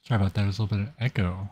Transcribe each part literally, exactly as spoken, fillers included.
Sorry about that, there's a little bit of echo.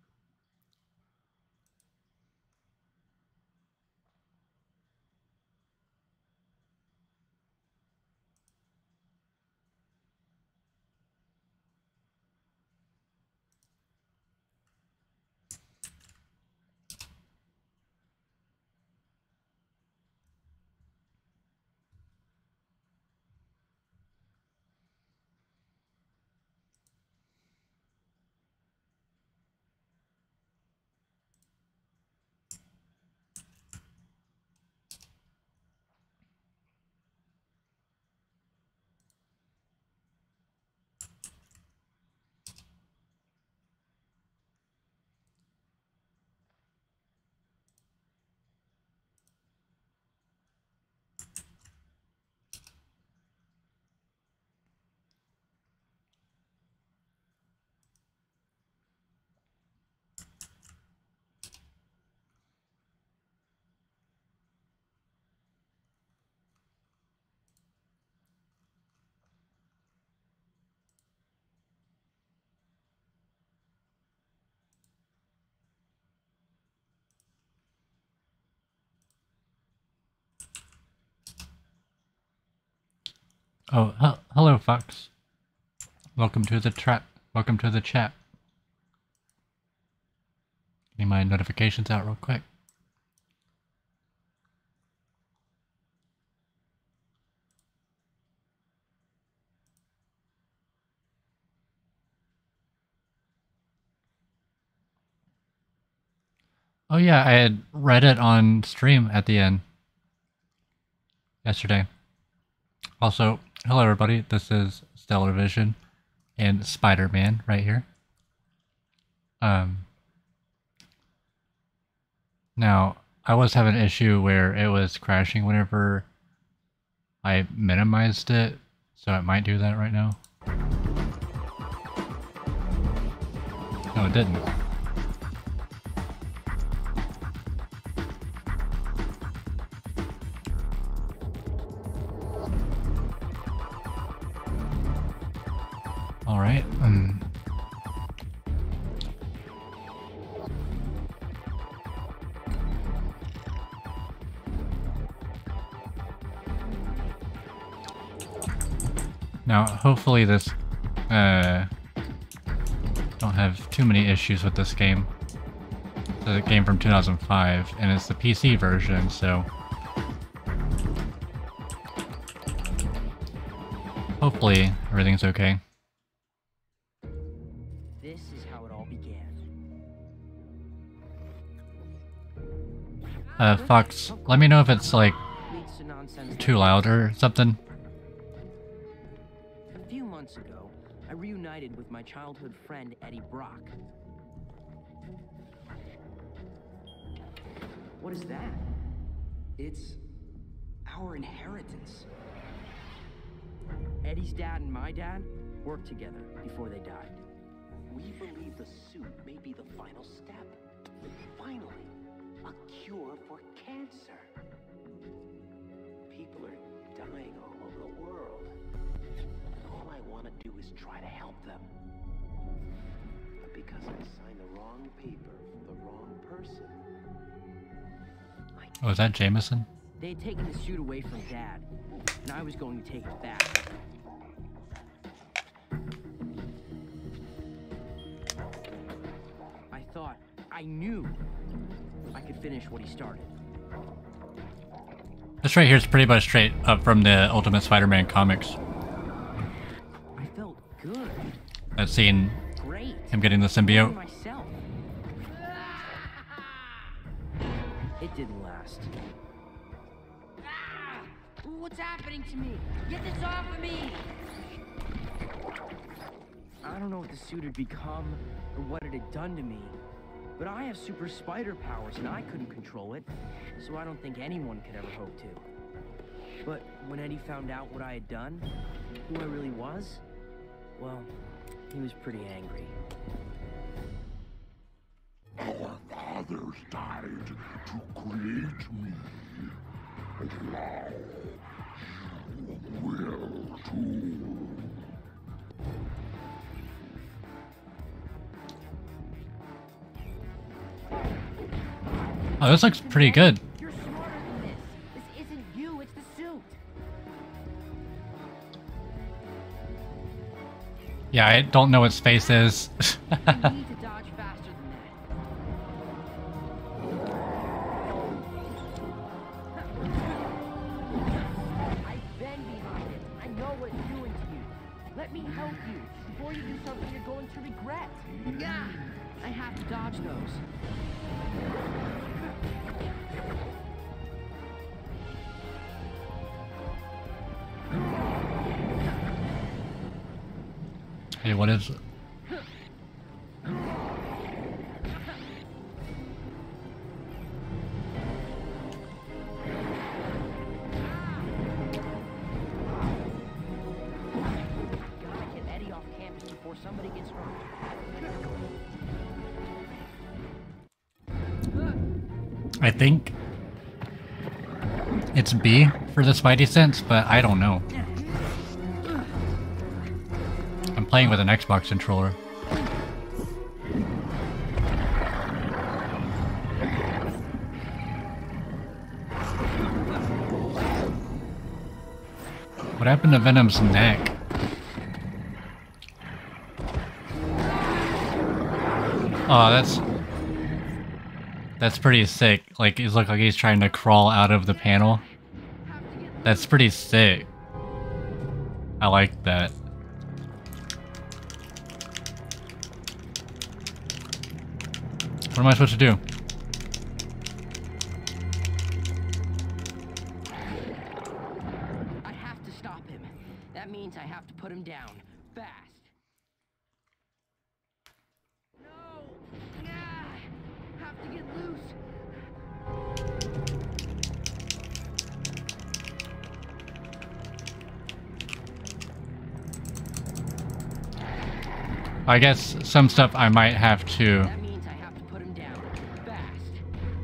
Oh, he hello, Fox. Welcome to the trap. Welcome to the chat. Getting my notifications out real quick. Oh yeah, I had read it on stream at the end yesterday. Also, hello everybody, this is StellarVision and Spider-Man right here. Um, now, I was having an issue where it was crashing whenever I minimized it, so it might do that right now. No, it didn't. Alright, um... now, hopefully this, uh... don't have too many issues with this game. It's a game from two thousand five, and it's the P C version, so... hopefully, everything's okay. This is how it all began. Uh, Fox, let me know if it's, like, too loud or something. A few months ago, I reunited with my childhood friend Eddie Brock. What is that? It's our inheritance. Eddie's dad and my dad worked together before they died. We believe the suit may be the final step. Finally, a cure for cancer. People are dying all over the world. And all I want to do is try to help them. But because I signed the wrong paper for the wrong person... Oh, is that Jameson? They had taken the suit away from Dad, and I was going to take it back. I thought, I knew I could finish what he started. This right here is pretty much straight up from the Ultimate Spider-Man comics. I felt good. That scene, Great. him getting the symbiote. Myself. It didn't last. Ah! What's happening to me? Get this off of me! I don't know what the suit had become or what it had done to me, but I have super spider powers and I couldn't control it, so I don't think anyone could ever hope to. But when Eddie found out what I had done, who I really was, well, he was pretty angry. Our fathers died to create me. And now you will too. Oh, this looks pretty good. You're smarter than this. This isn't you, it's the suit. Yeah, I don't know what space is. You need to dodge faster than that. I've been behind it. I know what it's doing to you. Let me help you before you do something you're going to regret. Yeah, I have to dodge those. Hey, what is it? Gotta get Eddie off campus before somebody gets hurt. I think it's B for the Spidey sense, but I don't know. I'm playing with an Xbox controller. What happened to Venom's neck? Oh, that's... That's pretty sick. Like, it looks like he's trying to crawl out of the panel. That's pretty sick. I like that. What am I supposed to do? I have to stop him. That means I have to put him down. Fast. No! Ah, have to get loose. I guess some stuff I might have to... That means I have to put him down. Fast.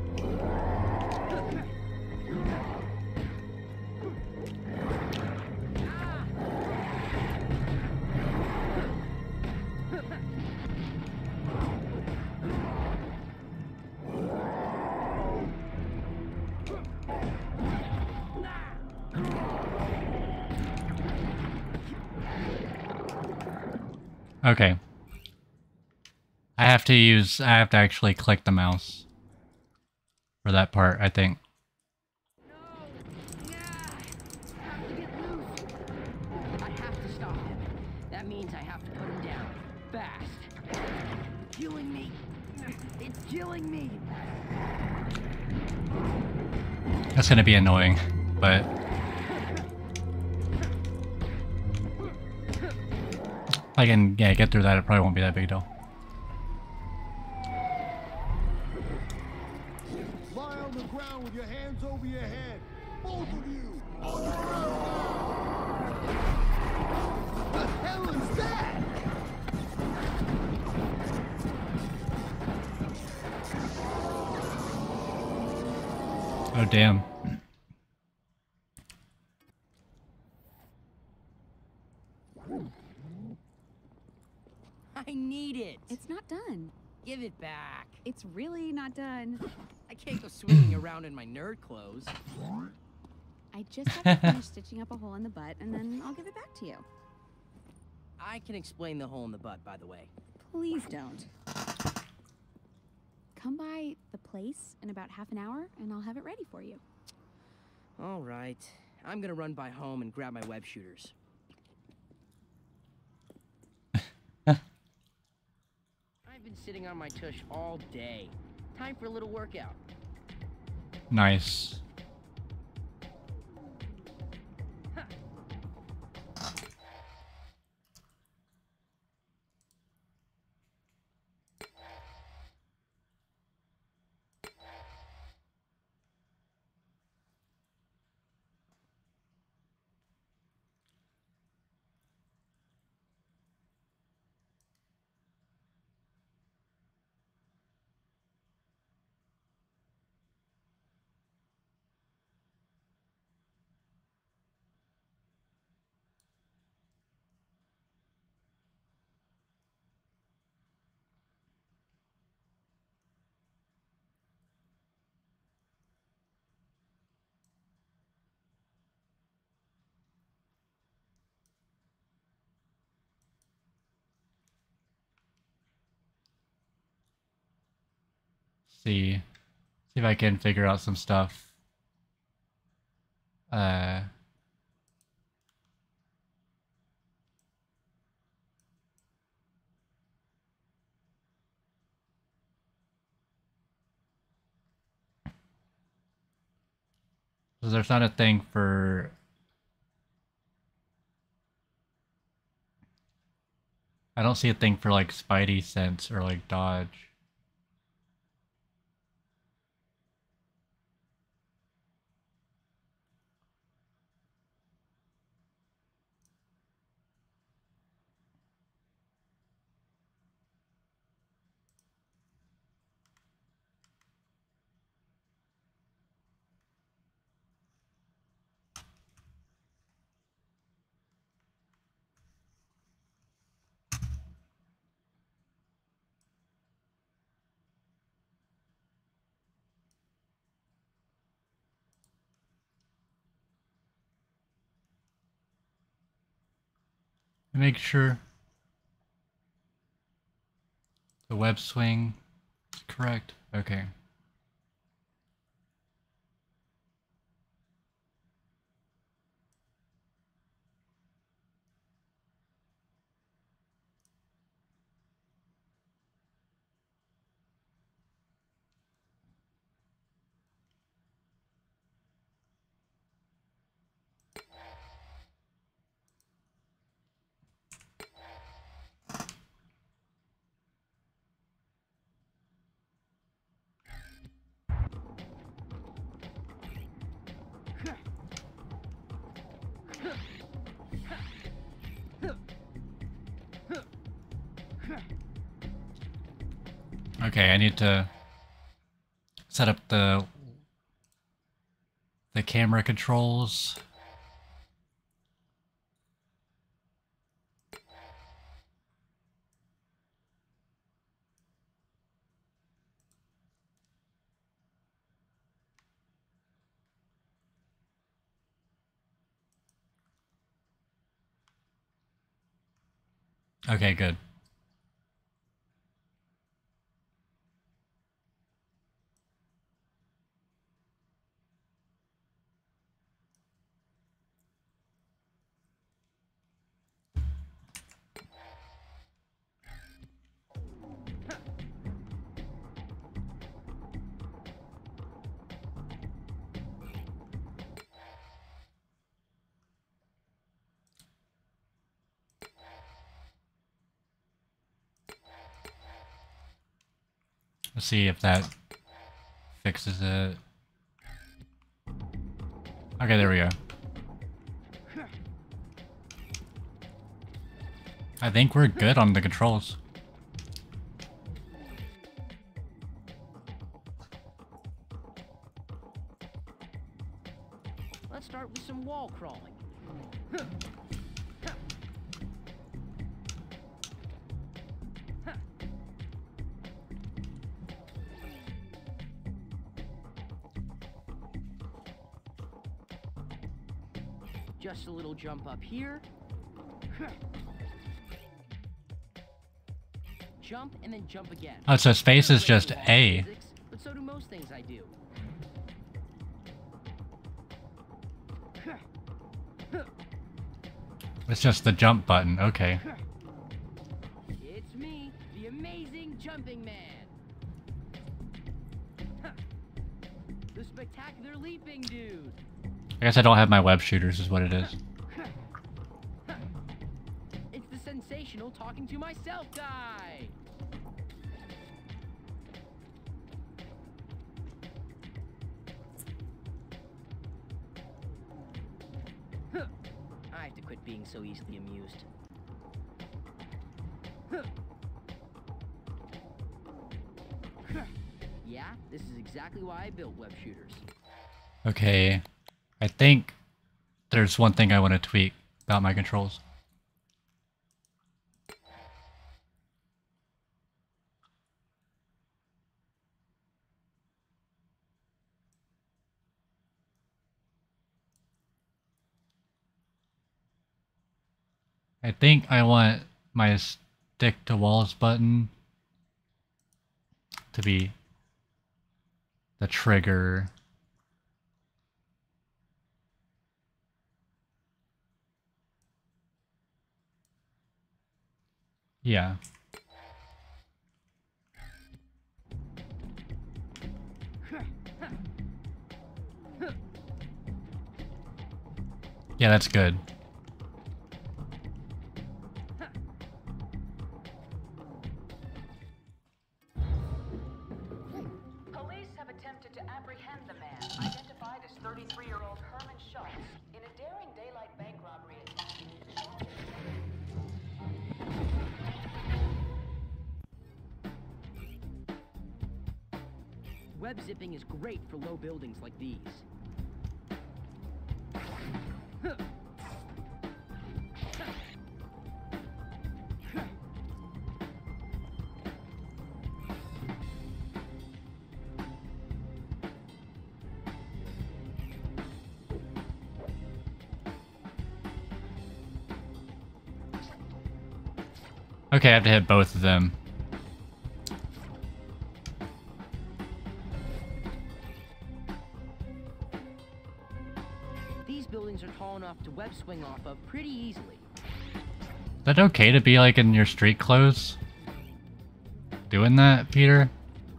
Okay. I have to use... I have to actually click the mouse. For that part, I think. No! Ah, have to get loose. I have to stop him. That means I have to put him down. Fast. Killing me. It's killing me. That's gonna be annoying, but... If I can, yeah, get through that, it probably won't be that big a deal. Lie on the ground with your hands over your head. Both of you. On the ground now. The hell is that? Oh, damn. I need it. It's not done. Give it back. It's really not done. I can't go swinging around in my nerd clothes. I just have to finish stitching up a hole in the butt, and then I'll give it back to you. I can explain the hole in the butt, by the way. Please don't. Come by the place in about half an hour, and I'll have it ready for you. All right. I'm gonna run by home and grab my web shooters. I've been sitting on my tush all day. Time for a little workout. Nice. See, see if I can figure out some stuff. Uh. So there's not a thing for... I don't see a thing for like Spidey sense or like dodge. Make sure the web swing is correct. Okay. Okay, I need to set up the the camera controls. Okay, good. Let's see if that fixes it. Okay, there we go. I think we're good on the controls. Let's start with some wall crawling. Just a little jump up here. Jump and then jump again. Oh, so space is just A. Physics, but so do most things I do. It's just the jump button. Okay. It's me, the amazing jumping man. The spectacular leaping dude. I guess I don't have my web shooters is what it is. It's the sensational talking to myself guy. I have to quit being so easily amused. Yeah, this is exactly why I built web shooters. Okay. I think there's one thing I want to tweak about my controls. I think I want my stick to walls button to be The trigger. Yeah. Yeah, that's good. Police have attempted to apprehend the man, identified as thirty-three-year-old Herman Schultz, in a daring daylight bank robbery attack. Web zipping is great for low buildings like these. Okay, I have to hit both of them. These buildings are tall enough to web swing off of pretty easily. Is that okay to be like in your street clothes? Doing that, Peter?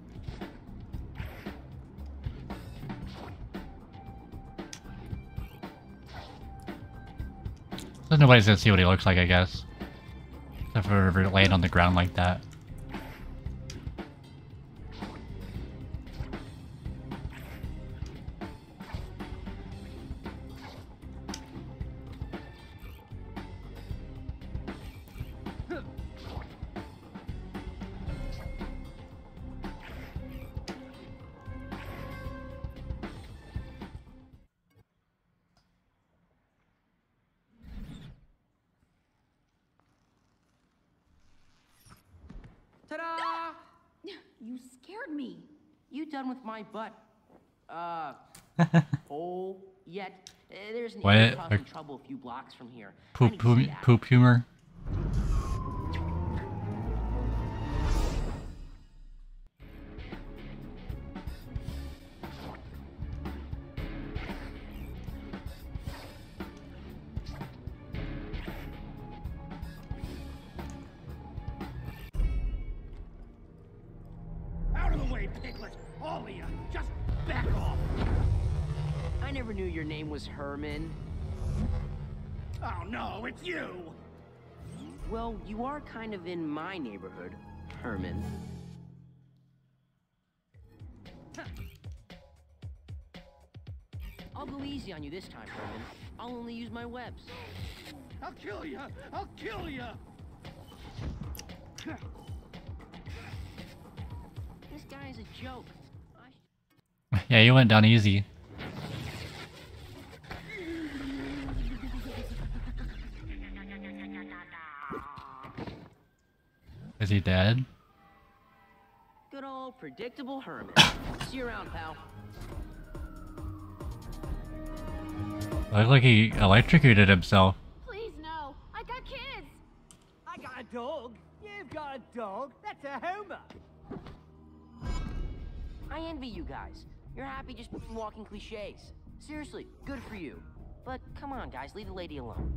So nobody's gonna see what he looks like, I guess. Except for ever laying on the ground like that. Ta-da! You scared me. You done with my butt? Uh, hole yet? Uh, there's an What? idiot causing Like- trouble a few blocks from here. I Poop, need to see poop, that. poop humor. Out of the way, piglet! All of you, just back off! I never knew your name was Herman. Oh no, it's you! Well, you are kind of in my neighborhood, Herman. I'll go easy on you this time, Herman. I'll only use my webs. I'll kill you! I'll kill you! This guy is a joke. I Yeah, you went down easy. Is he dead? Good old predictable Herman. See you around, pal. Looked like he electrocuted himself. Please, no. I got kids. I got a dog. You've got a dog. That's a Homer. I envy you guys. You're happy just walking cliches. Seriously, good for you. But come on, guys, leave the lady alone.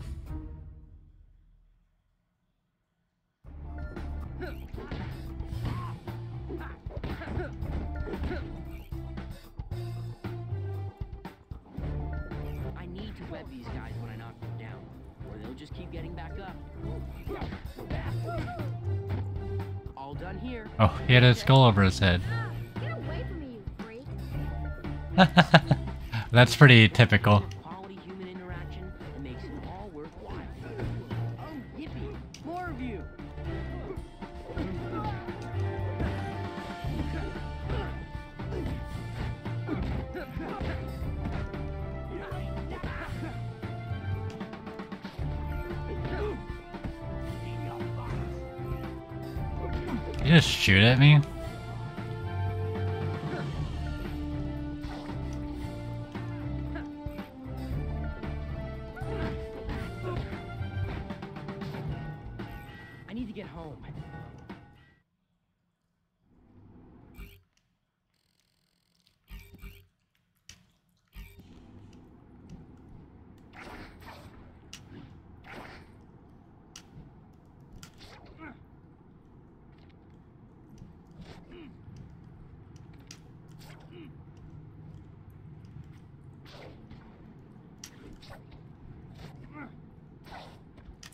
I need to web these guys when I knock them down, or they'll just keep getting back up. All done here. Oh, he had a skull over his head. Ah, get away from me, you freak. That's pretty typical. Quality human interaction that makes it all worthwhile. Oh, yippee! More of you! You just shoot at me? I need to get home.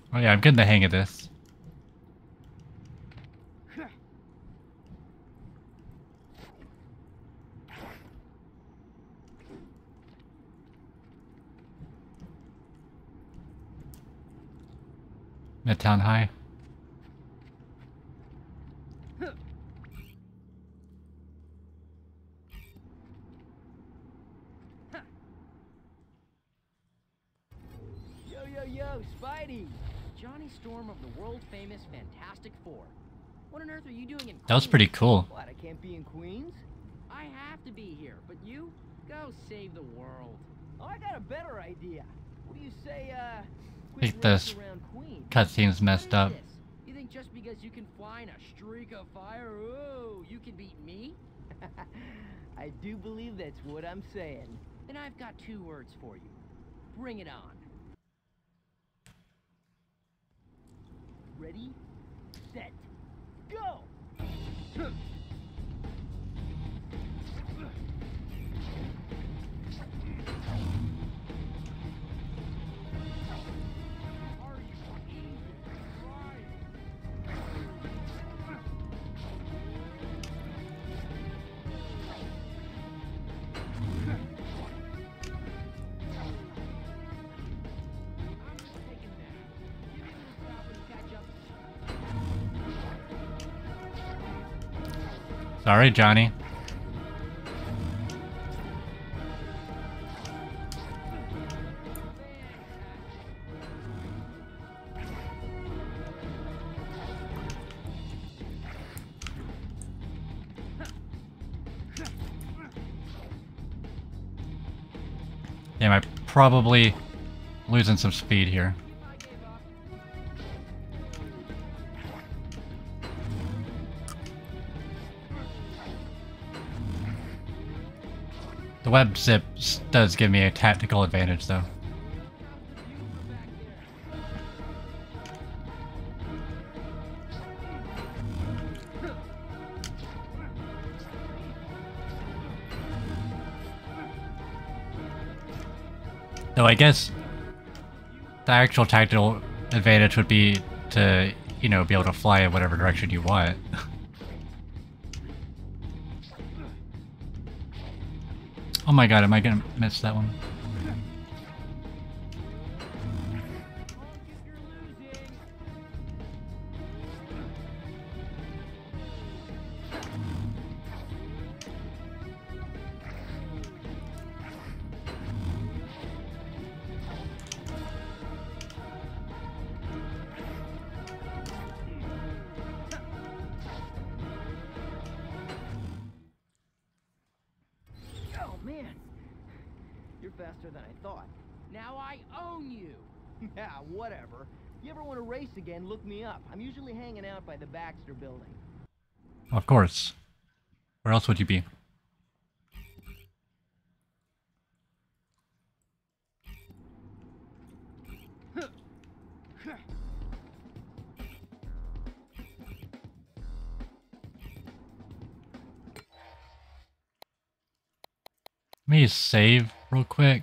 Oh yeah, I'm getting the hang of this. Midtown High. Yo, yo, yo, Spidey! Johnny Storm of the world-famous Fantastic Four. What on earth are you doing in Queens? That was pretty cool. What, I can't be in Queens? I have to be here, but you? Go save the world. Oh, I got a better idea. What do you say, uh... I think this cutscene's messed up. You think just because you can fly in a streak of fire, ooh, you can beat me? I do believe that's what I'm saying. Then I've got two words for you. Bring it on. Ready, set, go! Sorry, Johnny. Damn, I'm probably losing some speed here. The web zip does give me a tactical advantage, though. Though I guess the actual tactical advantage would be to, you know, be able to fly in whatever direction you want. Oh my god, am I gonna miss that one? Faster than I thought. Now I own you. Yeah, whatever. You ever want to race again, look me up. I'm usually hanging out by the Baxter building. Of course. Where else would you be? Let me save real quick.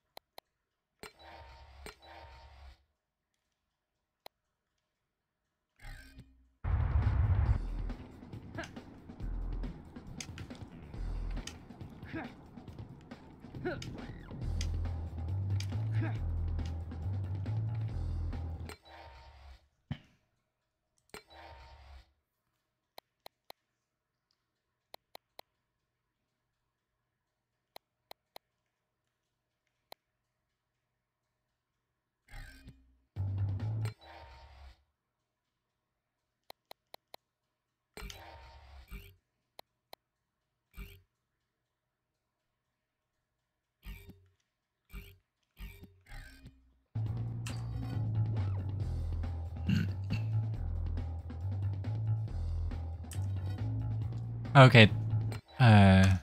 Okay. Uh, let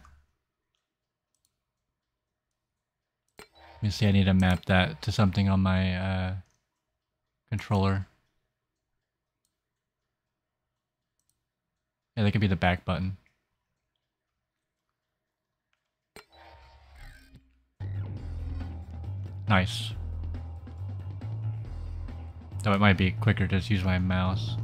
me see, I need to map that to something on my uh, controller. Yeah, that could be the back button. Nice. Though it might be quicker to just use my mouse.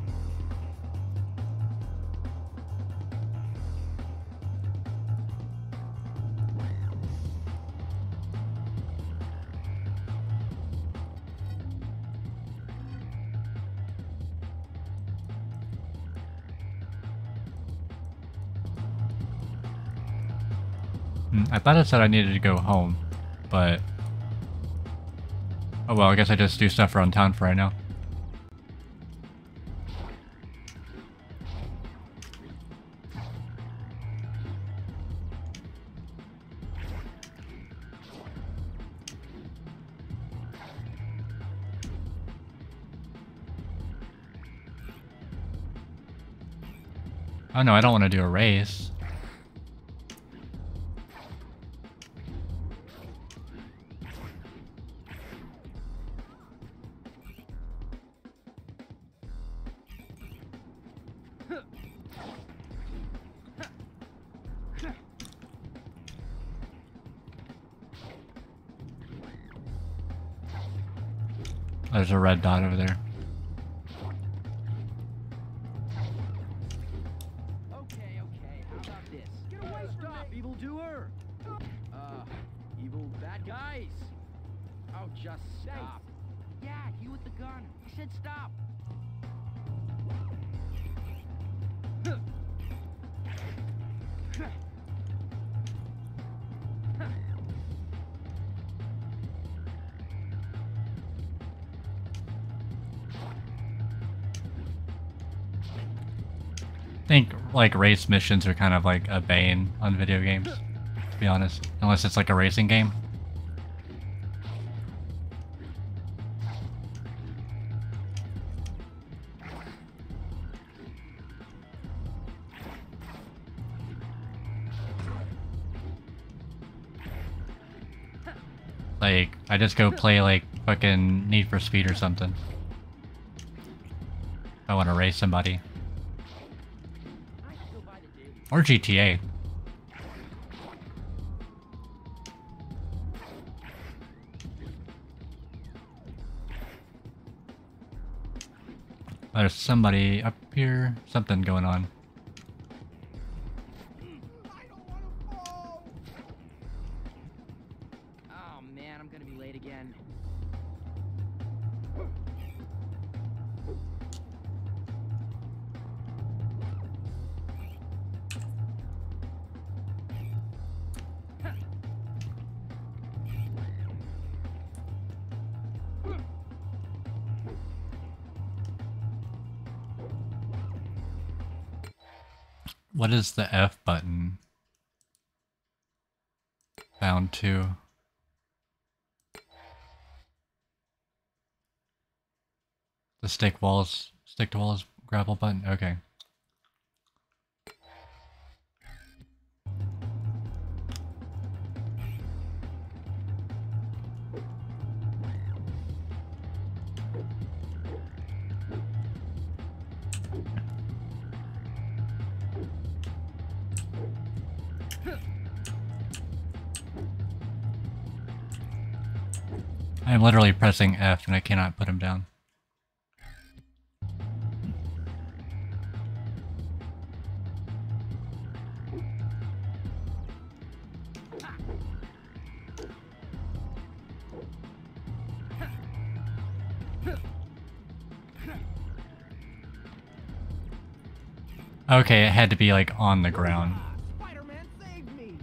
I thought it said I needed to go home, but... Oh well, I guess I just do stuff around town for right now. Oh no, I don't want to do a race. There's a red dot over there. Okay, okay, how about this? Get away! Stop, evildoer! Uh, evil bad guys! Oh, just stop. Yeah, you with the gun. I said stop. I think like race missions are kind of like a bane on video games, to be honest, unless it's like a racing game. Like, I just go play like fucking Need for Speed or something. If I want to race somebody. Or G T A. There's somebody up here. Something going on. Oh man, I'm gonna be late again. What is the F button bound to? The stick walls, stick to walls grapple button? Okay. I'm literally pressing F and I cannot put him down. Okay, it had to be like on the ground. Spider-Man saved me.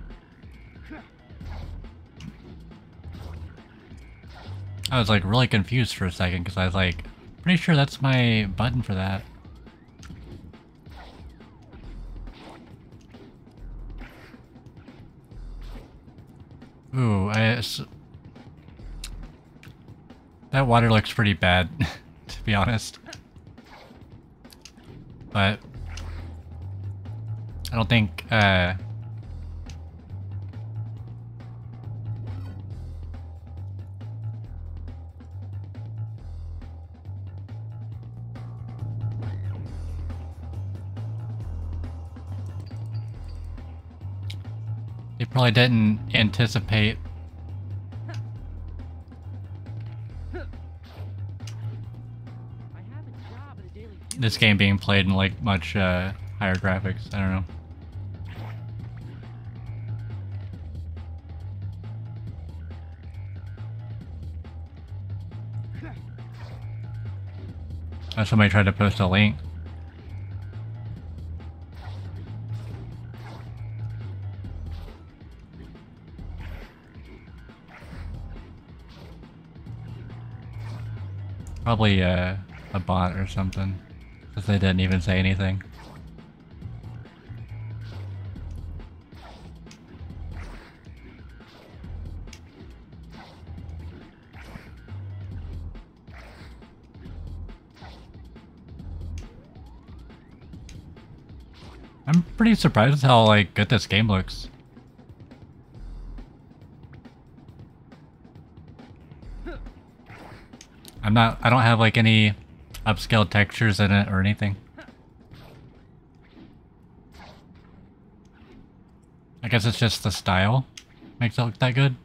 I was like really confused for a second because I was like, pretty sure that's my button for that. Ooh, I, s that water looks pretty bad, to be honest. But I don't think, uh... they probably didn't anticipate this game being played in like much uh, higher graphics. I don't know. Oh, somebody tried to post a link. Probably uh, a bot or something, because they didn't even say anything. I'm pretty surprised how like good this game looks. I'm not, I don't have like any upscale textures in it or anything. I guess it's just the style makes it look that good.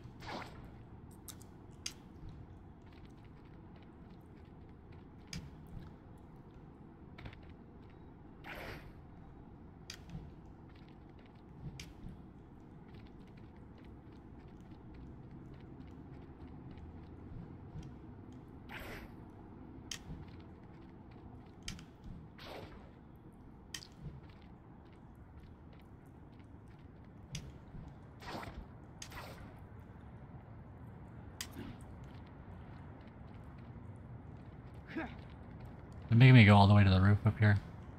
They're making me go all the way to the roof up here.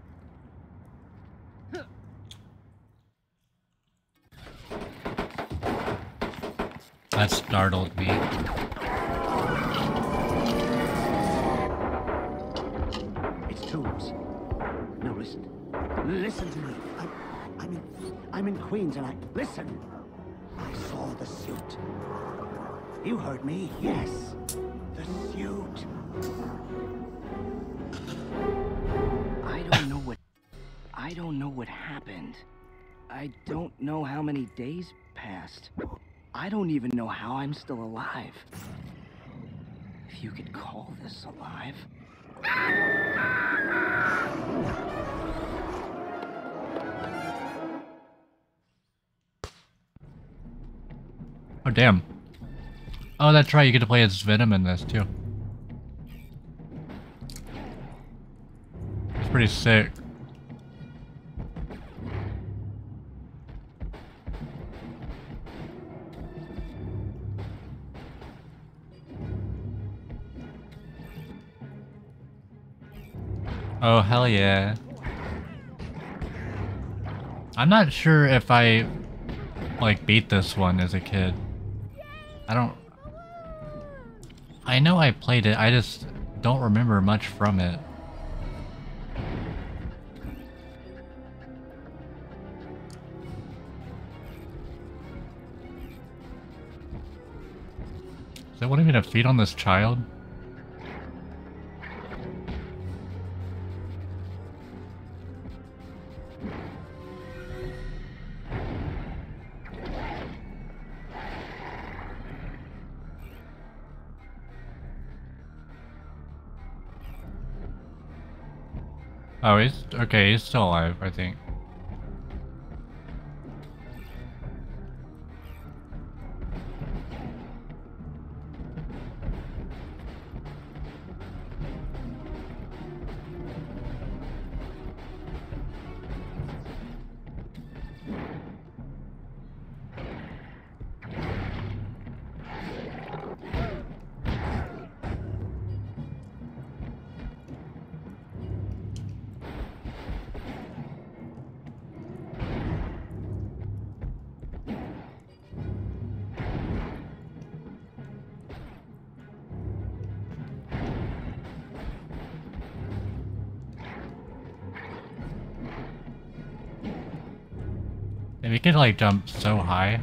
That startled me. It's Toombs. No, listen. Listen to me. I'm, I'm in, I'm in Queens, and I listen. I saw the suit. You heard me? Yes, the suit. I don't know what... I don't know what happened. I don't know how many days passed. I don't even know how I'm still alive. If you could call this alive. Oh damn. Oh, that's right, you get to play as Venom in this too. It's pretty sick. Oh, hell yeah. I'm not sure if I, like, beat this one as a kid. I don't... I know I played it, I just don't remember much from it. Is that what I'm gonna feed on this child? Oh, he's okay, he's still alive, I think. If you could like jump so high.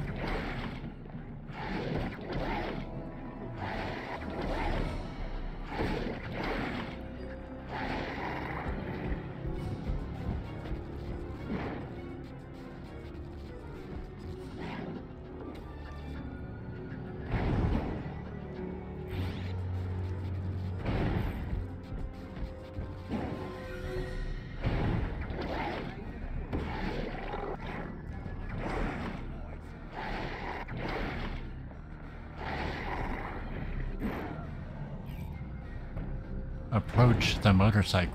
Approach the motorcycle.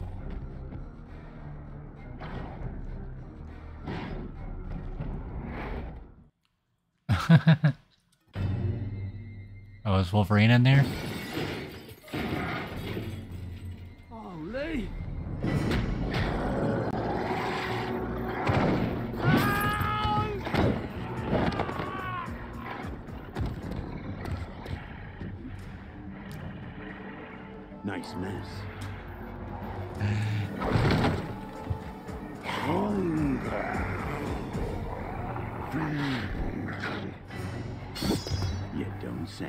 Oh, is Wolverine in there? Holy! Nice mess. You don't say.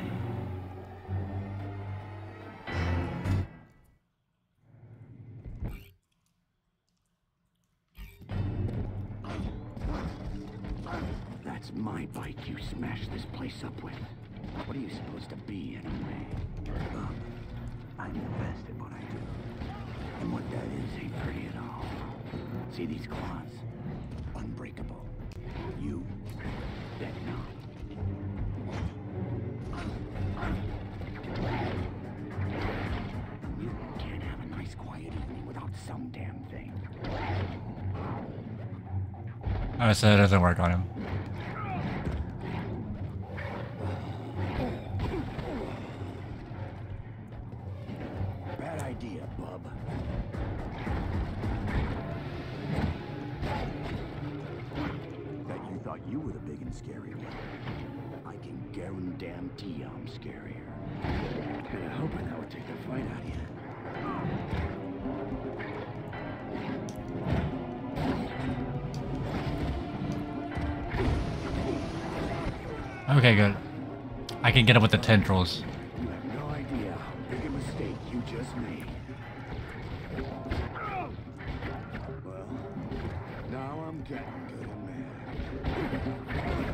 That's my bike you smashed this place up with. What are you supposed to be, anyway? Um, I'm the best at what I do. And what that is ain't pretty at all. See these claws? Unbreakable. You, Venom. You can't have a nice quiet evening without some damn thing. Oh, so it doesn't work on him. Bad idea, bub. Bet you thought you were the big and scary one. I can guarantee I'm scarier. Kinda hoping that would take the fight out of you. Okay, good. I can get him with the tendrils. You have no idea how big a mistake you just made. Well, now I'm getting good and mad.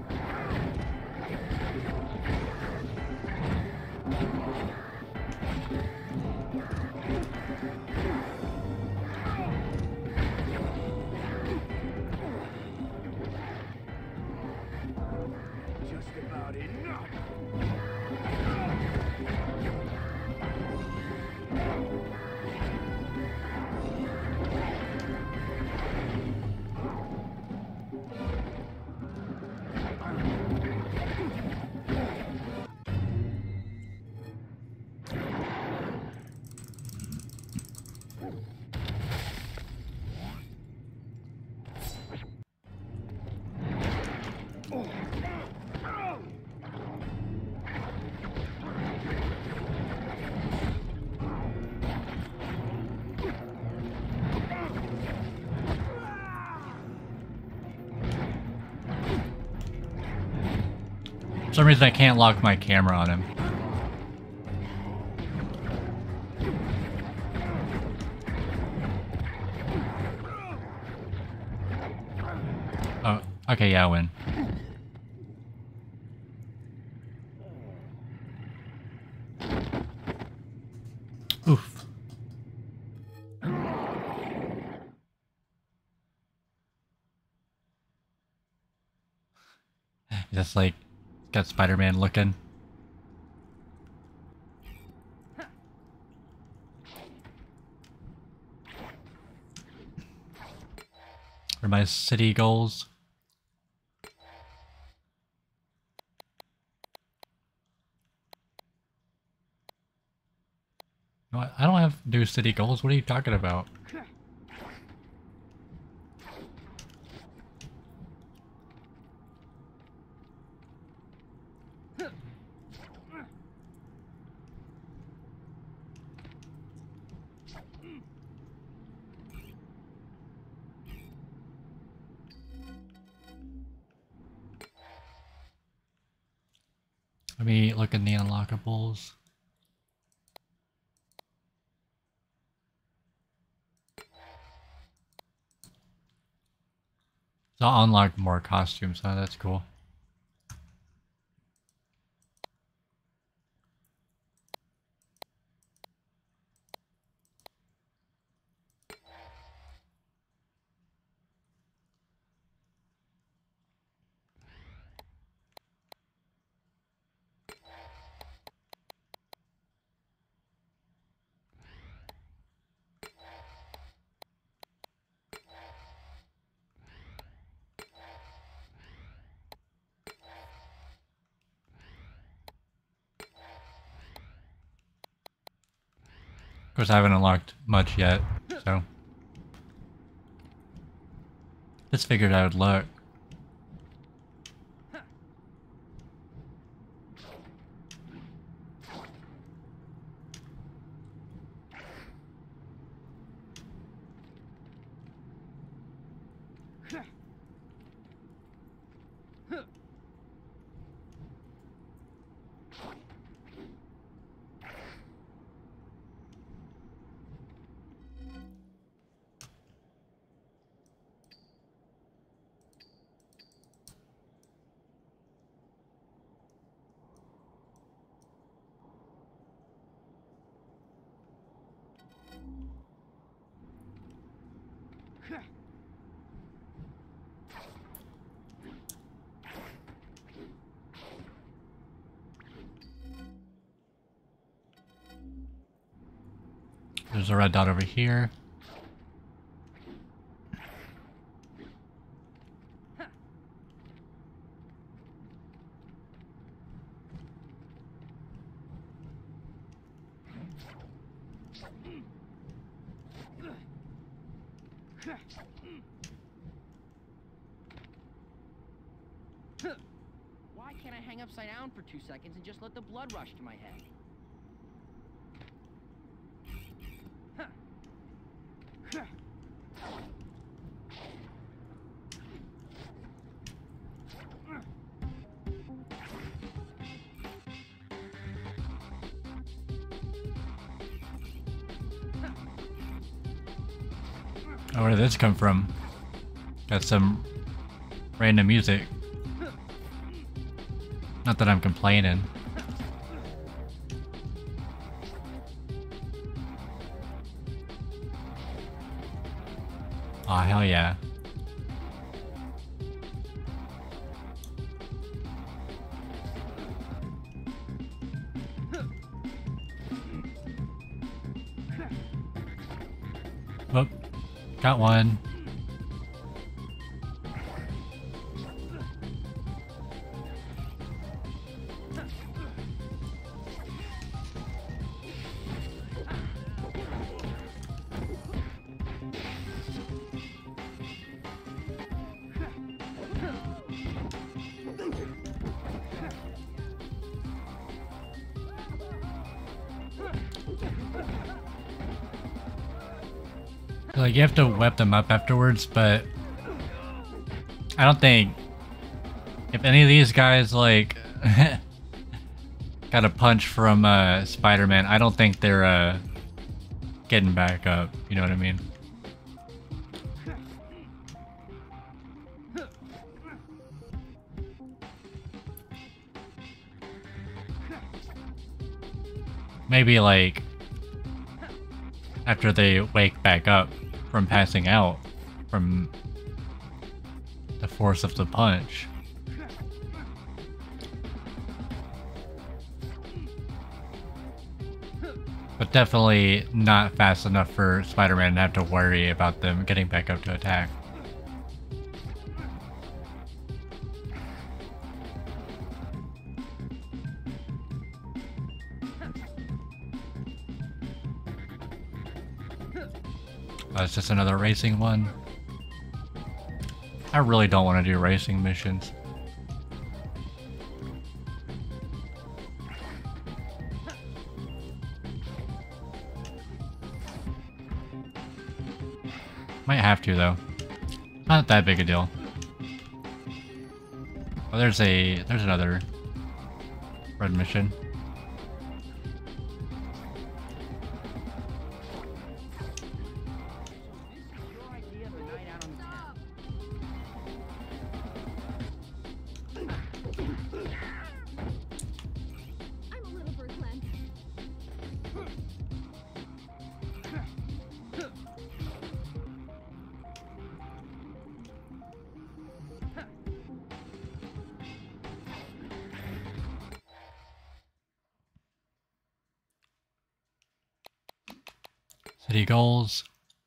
Just about enough. For some reason I can't lock my camera on him. Oh, okay, yeah, I win. Oof. Just like got Spider-Man looking. For my city goals. No, I don't have new city goals. What are you talking about? Let me look in the unlockables. So I'll unlock more costumes, huh? That's cool. course, I haven't unlocked much yet, so just figured I would look. There's a red dot over here. Why can't I hang upside down for two seconds and just let the blood rush to my head? Oh, where did this come from? Got some random music. Not that I'm complaining. Aw, oh, hell yeah. Oh, got one. Like, you have to web them up afterwards, but I don't think if any of these guys, like, got a punch from uh, Spider-Man, I don't think they're uh, getting back up, you know what I mean? Maybe, like, after they wake back up from passing out from the force of the punch. But definitely not fast enough for Spider-Man to have to worry about them getting back up to attack. Oh, it's just another racing one. I really don't want to do racing missions. Might have to though. Not that big a deal. Oh, there's a there's another red mission. City goals.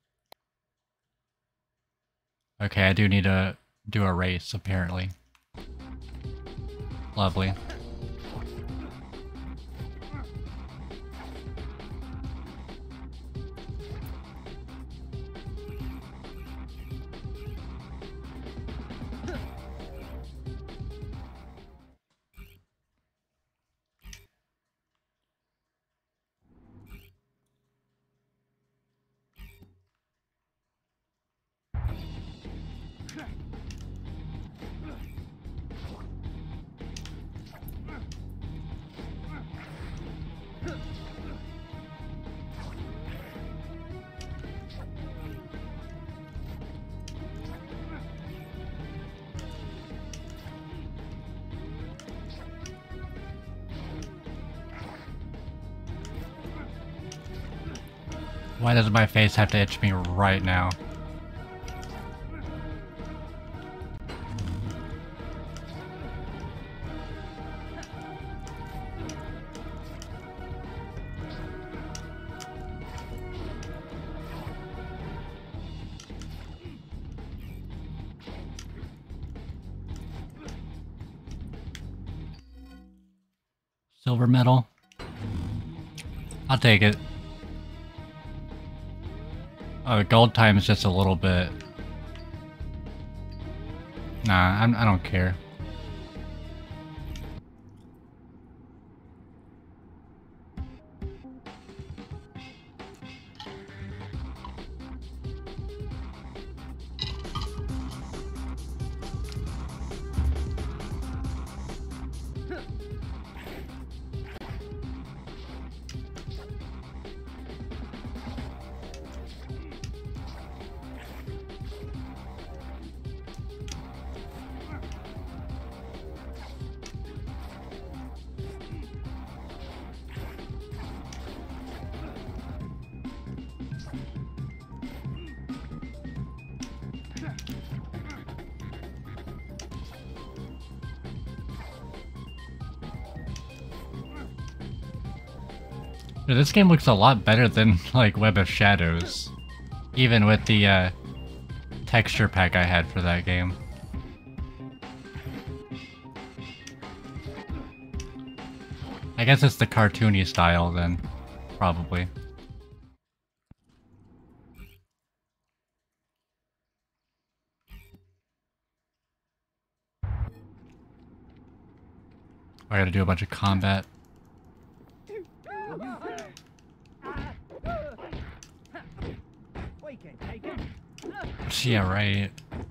Okay, I do need to do a race, apparently. Lovely. Why does my face have to itch me right now? Silver medal. I'll take it. Oh, the gold time is just a little bit. Nah, I'm, I don't care. Dude, this game looks a lot better than, like, Web of Shadows. Even with the, uh, texture pack I had for that game. I guess it's the cartoony style, then. Probably. I gotta do a bunch of combat. Yeah, right.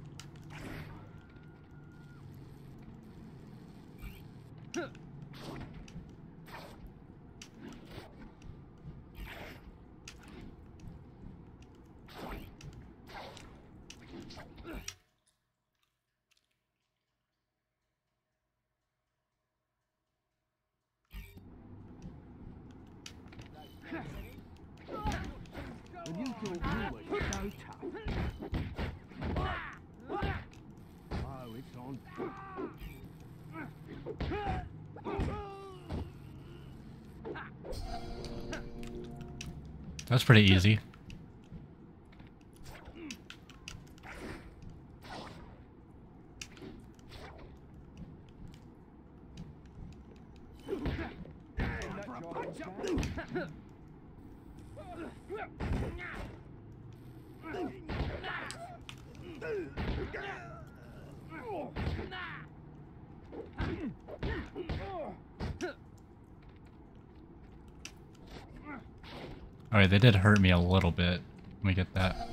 That's pretty easy. Alright, they did hurt me a little bit. Let me get that.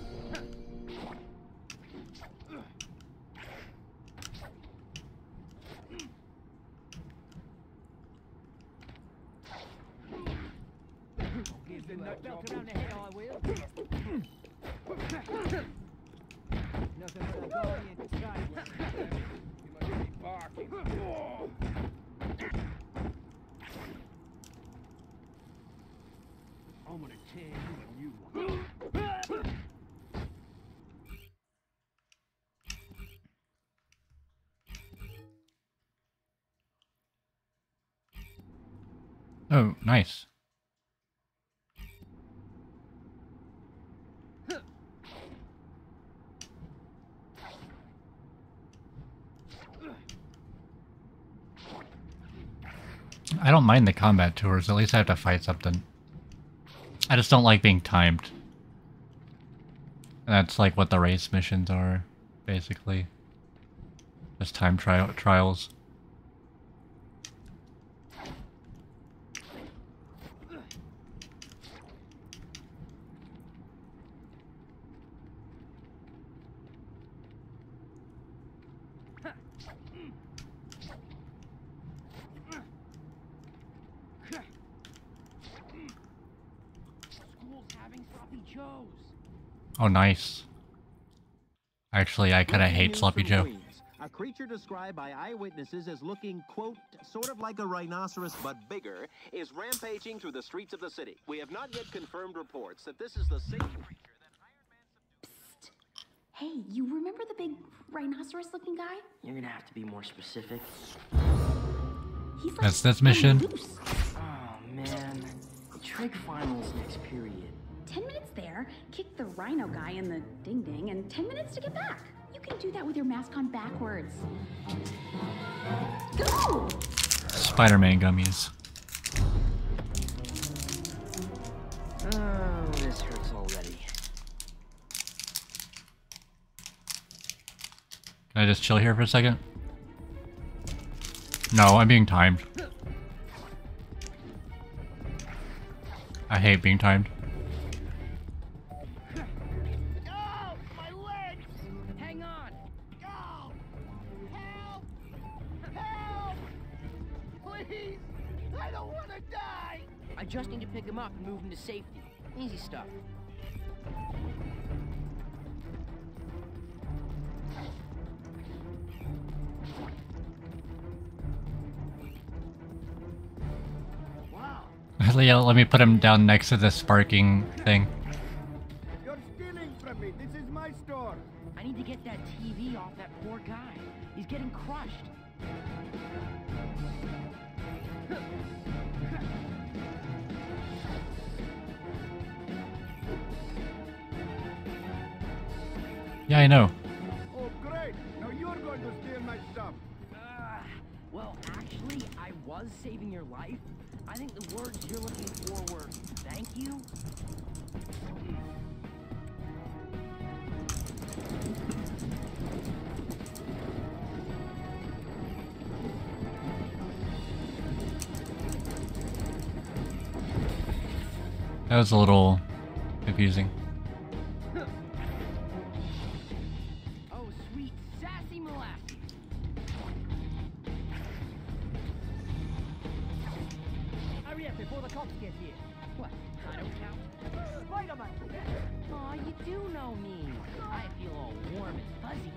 Oh, nice. I don't mind the combat tours, at least I have to fight something. I just don't like being timed. And that's like what the race missions are, basically. Just time tri trials. Oh, nice. Actually, I kind of hate Sloppy Joe. A creature described by eyewitnesses as looking, quote, sort of like a rhinoceros but bigger, is rampaging through the streets of the city. We have not yet confirmed reports that this is the same creature that Iron Man subdued. Hey, you remember the big rhinoceros-looking guy? You're gonna have to be more specific. He's like That's that's mission. loose. Oh man, the trig finals next period. Ten minutes there, kick the rhino guy in the ding-ding, and ten minutes to get back. You can do that with your mask on backwards. Go! Spider-Man gummies. Oh, this hurts already. Can I just chill here for a second? No, I'm being timed. I hate being timed. Oh, my legs! Hang on! Go! Help! Help! Please! I don't want to die! I just need to pick him up and move him to safety. Easy stuff. Yeah, let me put him down next to the sparking thing. You're stealing from me. This is my store. I need to get that T V off that poor guy. He's getting crushed. Yeah, I know. Oh, great. Now you're going to steal my stuff. Uh, well, actually, I was saving your life. I think the words you're looking for were thank you. That was a little confusing. Oh, sweet sassy molasses. Hurry up before the cops get here. What? I don't count? Spider-Man! Aw, you do know me. I feel all warm and fuzzy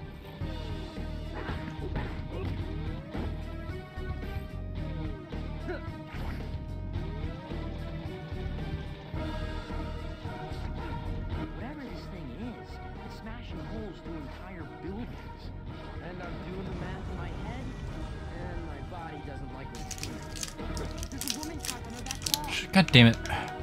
now. Whatever this thing is, it's smashing holes through entire buildings. And I'm doing the math in my head, and my body doesn't like what it's doing. There's a woman talking about that car. God damn it.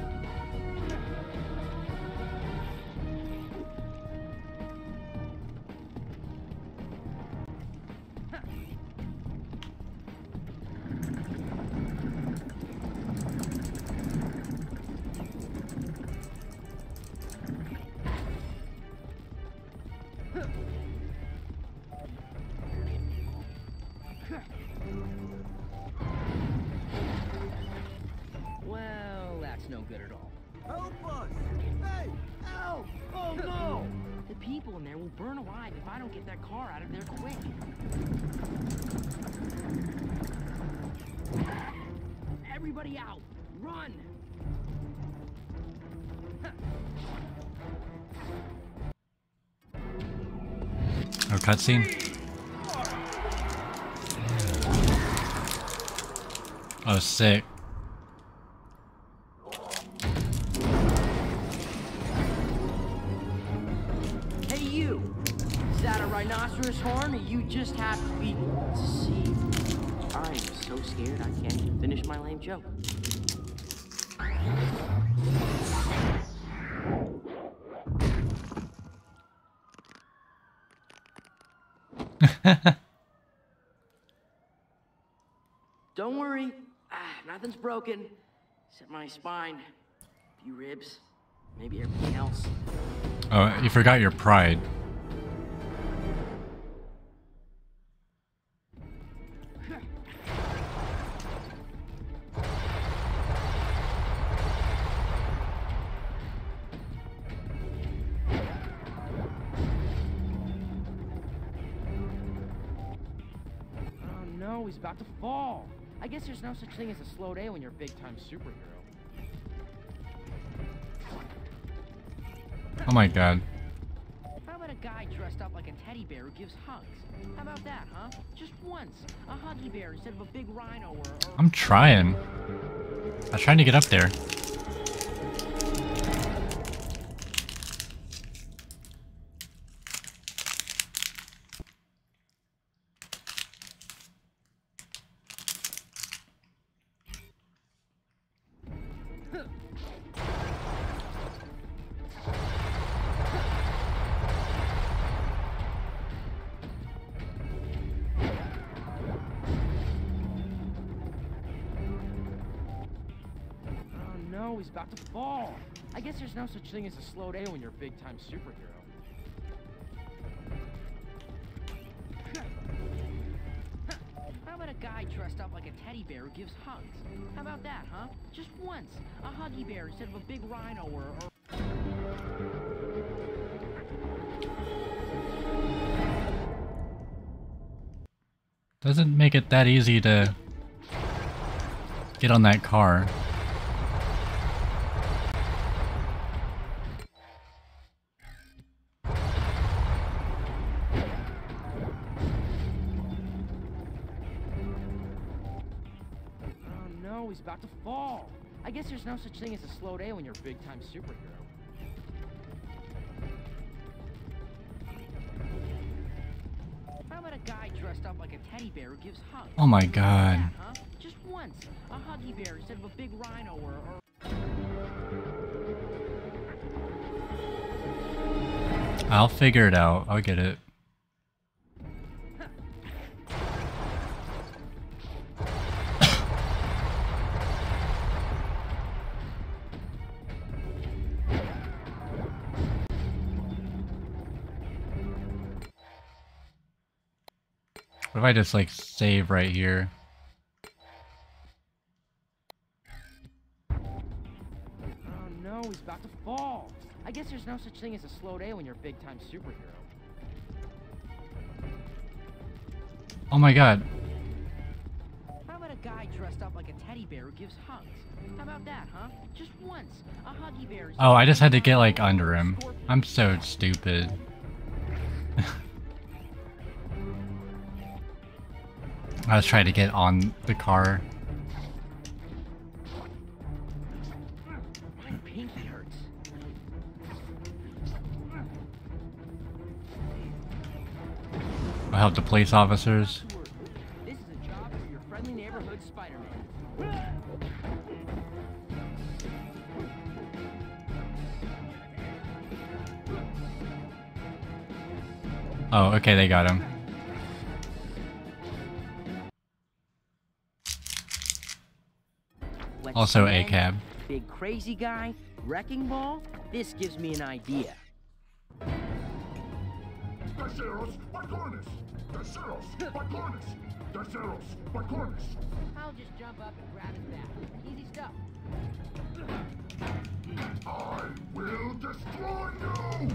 Well, that's no good at all. Help us! Hey, help! Oh no! The people in there will burn alive if I don't get that car out of there quick. Everybody out! Run! Oh, cutscene. Oh, sick. Hey, you! Is that a rhinoceros horn, or you just have to be... See, I'm so scared I can't even finish my lame joke. Don't worry, ah, nothing's broken, except my spine, a few ribs, maybe everything else. Oh, you forgot your pride. Oh no, he's about to fall. I guess there's no such thing as a slow day when you're a big-time superhero. Oh my god. How about a a guy dressed up like a teddy bear who gives hugs? How about that, huh? Just once. A huggy bear instead of a big rhino or... or... I'm trying. I'm trying to get up there. No, he's about to fall. I guess there's no such thing as a slow day when you're a big-time superhero. How about a guy dressed up like a teddy bear who gives hugs? How about that, huh? Just once. A huggy bear instead of a big rhino or... or... Doesn't make it that easy to get on that car. He's about to fall. I guess there's no such thing as a slow day when you're a big-time superhero. How about a guy dressed up like a teddy bear who gives hugs? Oh my god. That, huh? Just once. A huggy bear instead of a big rhino or... or... I'll figure it out. I'll get it. What if I just like save right here? Oh no, he's about to fall. I guess there's no such thing as a slow day when you're a big-time superhero. Oh my god. How about a guy dressed up like a teddy bear who gives hugs? How about that, huh? Just once. A huggy bear. Oh, I just had to get like under him. I'm so stupid. I was trying to get on the car. My pinky hurts. I'll help the police officers. This is a job for your friendly neighborhood Spider-Man. Oh, okay, they got him. Also A cab. Big crazy guy, wrecking ball. This gives me an idea. Terceros, balcones! Terceros, balcones! Terceros, balcones! I'll just jump up and grab his back. Easy stuff. I will destroy you!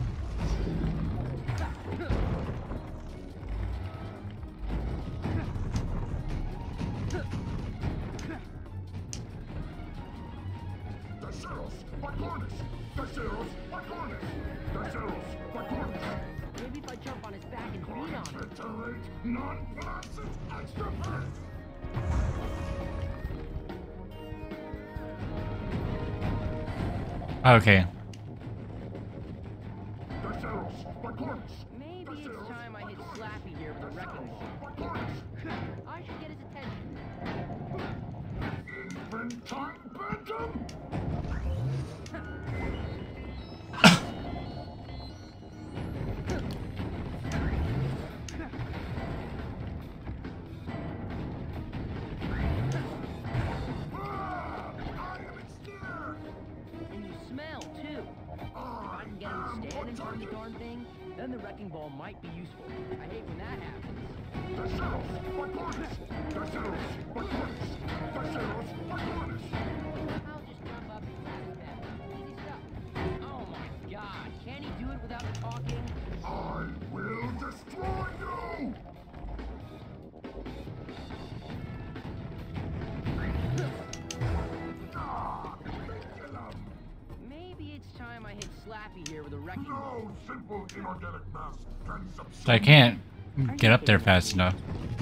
Terceros, balcones! Terceros, balcones! Terceros, balcones! Maybe if I jump on his back and lean on him. Concentrate, non-passive extrovert! Okay. Maybe it's time I hit Slappy here with a wrecking ball. I should get his attention. Infantine Bantam! And you smell, too. If I can get him to stand in front of the darn thing, then the wrecking ball might be useful. I hate when that happens. Terceros, balcones! Terceros, balcones! Terceros, balcones! I'll just jump up and grab his back. Easy stuff. Oh my god, can he do it without talking? I will destroy you! Ah, Maybe it's time I hit Slappy here with a wrecking ball. So I can't get up there fast enough.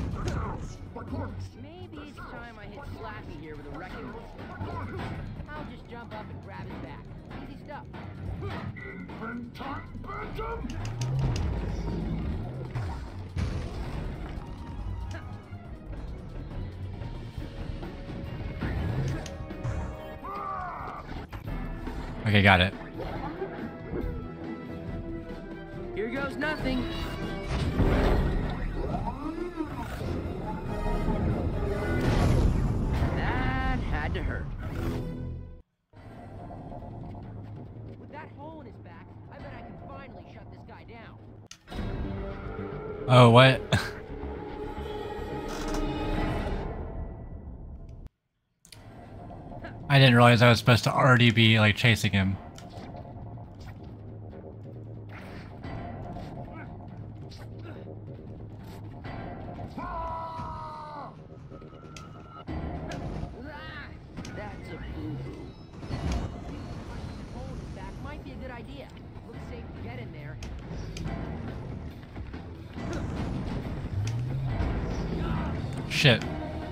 Maybe it's time I hit Slappy here with a wrecking ball. I'll just jump up and grab his back. Easy stuff. Okay, got it. Here goes nothing. That had to hurt. With that hole in his back, I bet I can finally shut this guy down. Oh, what? I didn't realize I was supposed to already be like chasing him. That's a boo-boo. Hole in his back might be a good idea. Looks safe to get in there. Shit.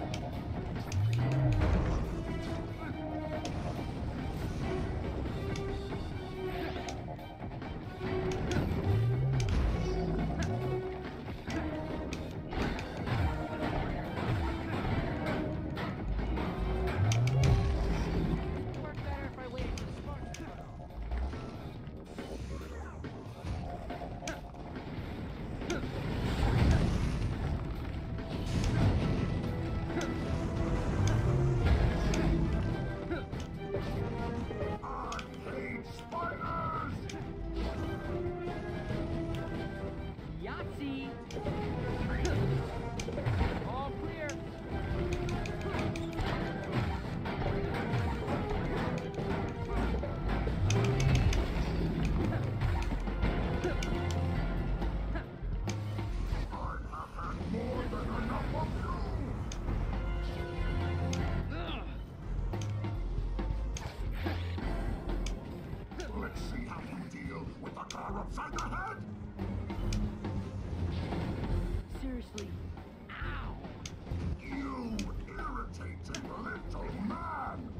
Yahtzee! All clear. Let's see how you deal with the car upside the head. Seriously. Ow! You irritating little man.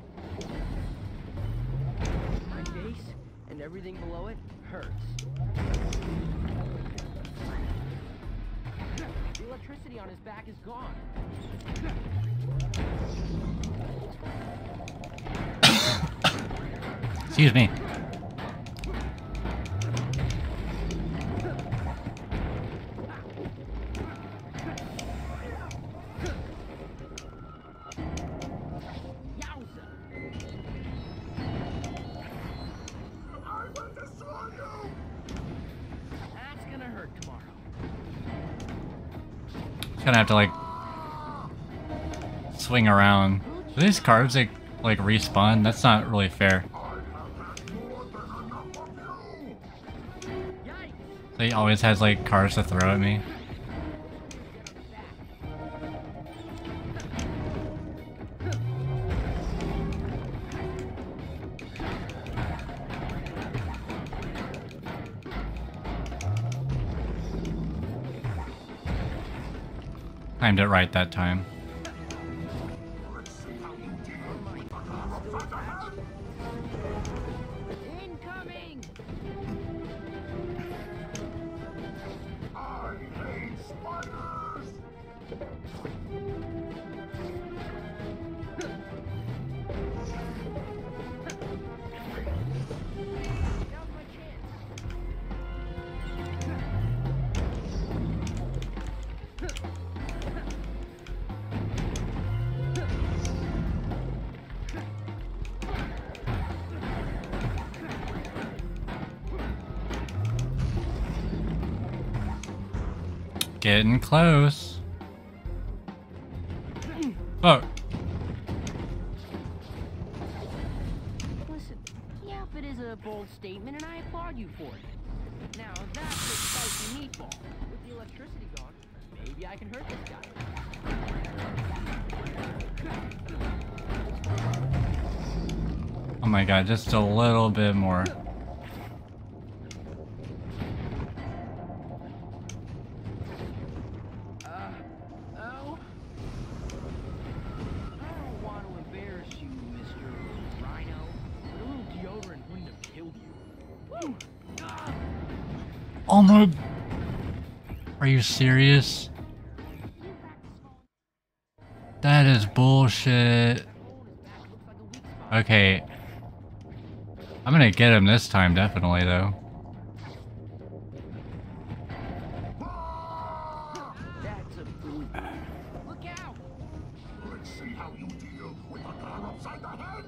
My face and everything below it hurts. The electricity on his back is gone. Excuse me. Yowza! I will destroy you. That's gonna hurt tomorrow. Just gonna have to like swing around. Do these carbs like like respawn? That's not really fair. He always has like cars to throw at me. Timed it right that time. Incoming! I hate spiders. Now's my chance. Getting close. Oh. Listen, the outfit is a bold statement, and I applaud you for it. Now, that's a spicy meatball. With the electricity gone, maybe I can hurt this guy. Oh my god, just a little bit more. Oh my... Are you serious? That is bullshit. Okay. I'm gonna get him this time, definitely, though. That's a food. Look out! Let's see how you deal with a car upside the head.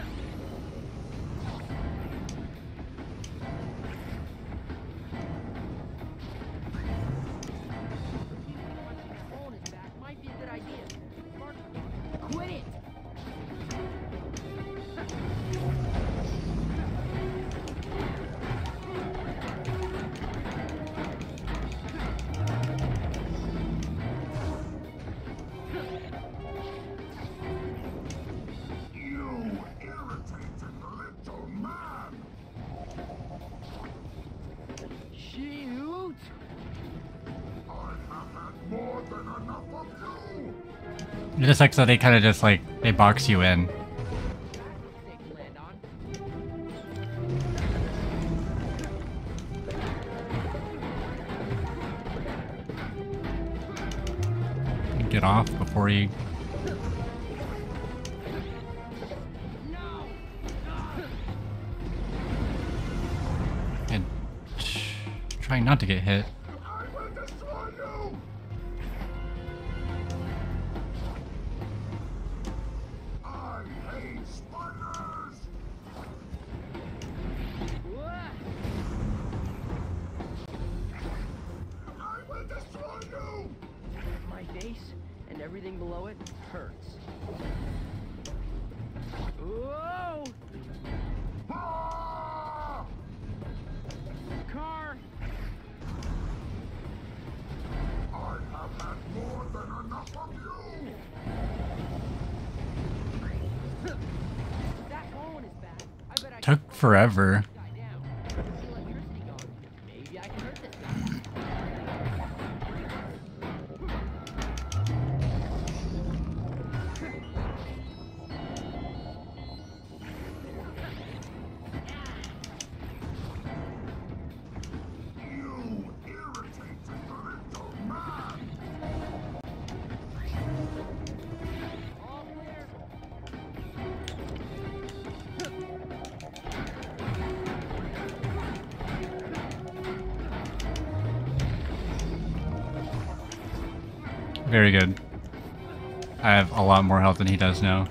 Phone is back. Might be a good idea. Quit it! You irritating little man. Shoot! I have had more than enough of you. It just sucks that they kind of just like, they box you in. Get off before you... And trying not to get hit. I will destroy you. I hate spiders. I will destroy you. My face and everything below it hurts. Whoa! Ah! Car! I have had more than enough of you. That phone is back. I bet I Took forever. can guy down. With the electricity gone, maybe I can hurt this guy. You irritating little man. All clear. Very good. I have a lot more health than he does now.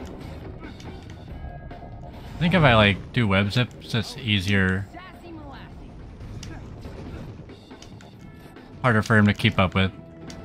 I think if I like do web zips, it's easier. Sassy molasses. Harder for him to keep up with.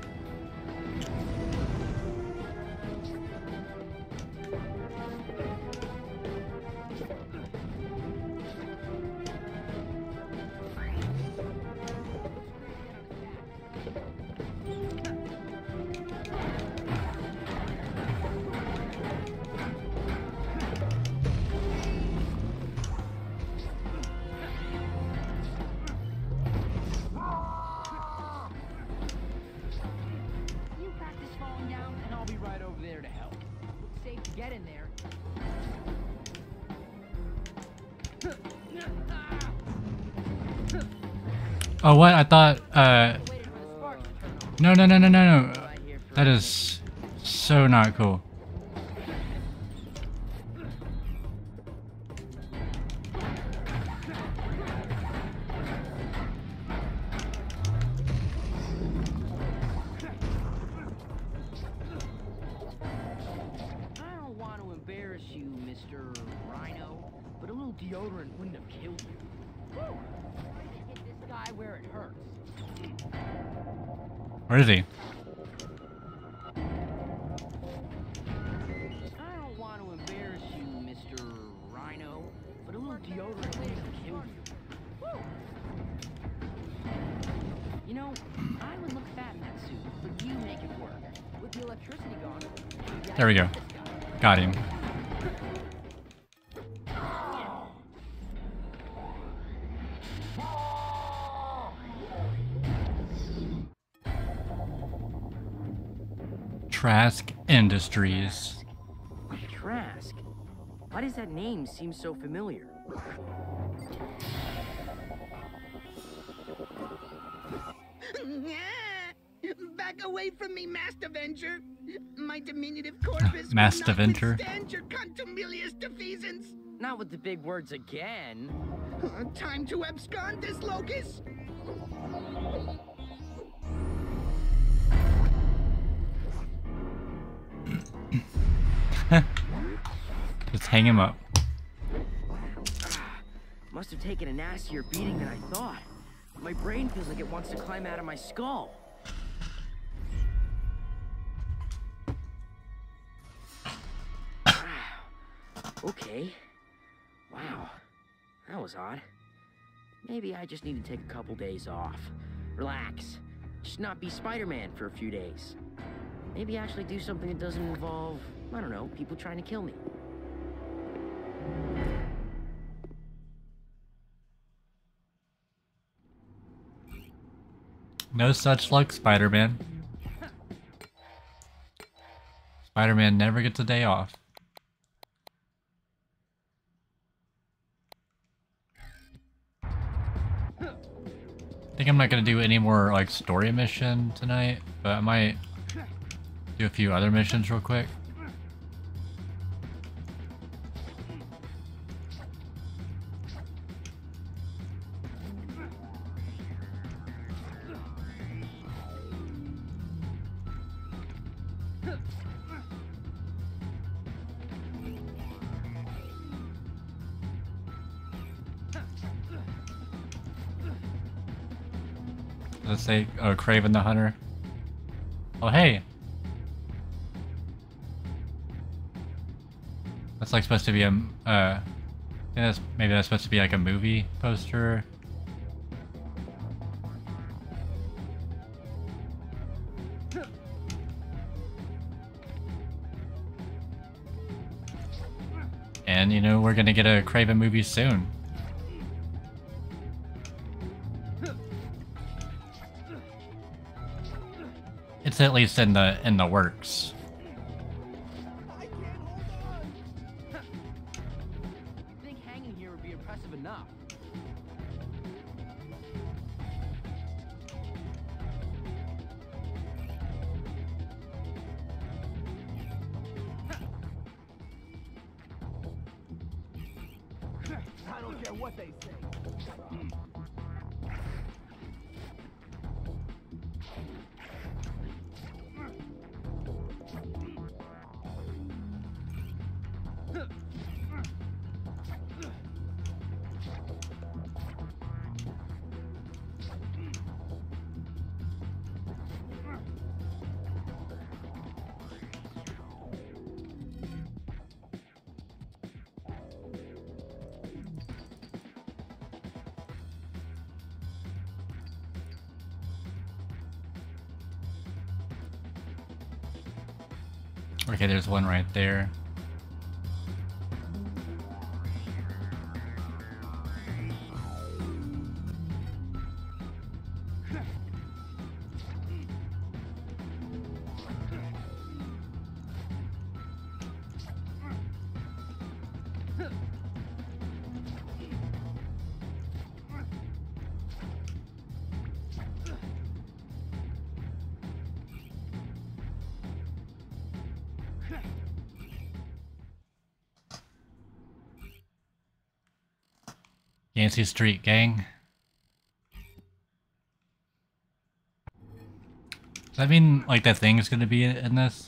You practice falling down, and I'll be right over there to help. Looks safe to get in there. Oh, what? I thought, uh... Waited for the sparks to turn on. No, no, no, no, no, no. Right here for That is so not cool. I don't want to embarrass you, Mister Rhino, but a little deodorant wouldn't have killed you. Woo! Try to hit this guy where it hurts. Where is he? I don't want to embarrass you, Mister Rhino, but a little deodorant wouldn't have killed you. Woo! You know, I would look fat in that suit, but you make it work. With the electricity gone, maybe I There we can go. hit this guy. Got him. Trask Industries. Trask? Why does that name seem so familiar? Back away from me, Master Avenger. My diminutive corpus Master will not Avenger. withstand your contumelious defeasance. Not with the big words again. Uh, time to abscond this locus. Just hang him up. Must have taken a nastier beating than I thought. My brain feels like it wants to climb out of my skull. Okay. Wow. That was odd. Maybe I just need to take a couple days off. Relax. Just not be Spider-Man for a few days. Maybe actually do something that doesn't involve, I don't know, people trying to kill me. No such luck, Spider-Man. Spider-Man never gets a day off. I think I'm not gonna do any more like story mission tonight, but I might do a few other missions real quick. Let's say, oh, Kraven the Hunter. Oh, hey! That's like supposed to be a, uh, I think that's, maybe that's supposed to be like a movie poster. And, you know, we're gonna get a Kraven movie soon. It's at least in the in the works. I think hanging here would be impressive enough. I don't care what they say. Okay, there's one right there. Yancey Street Gang. Does that mean like that thing is gonna be in this?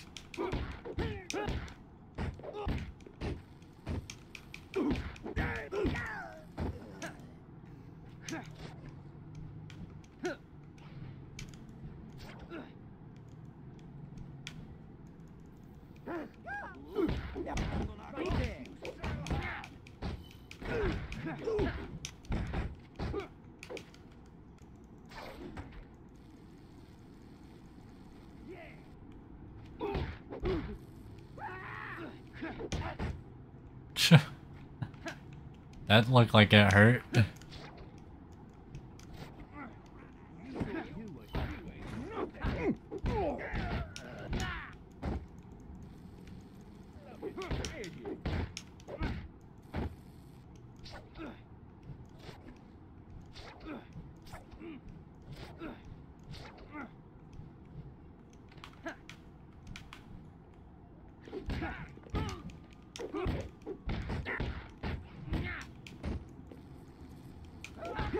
That looked like it hurt.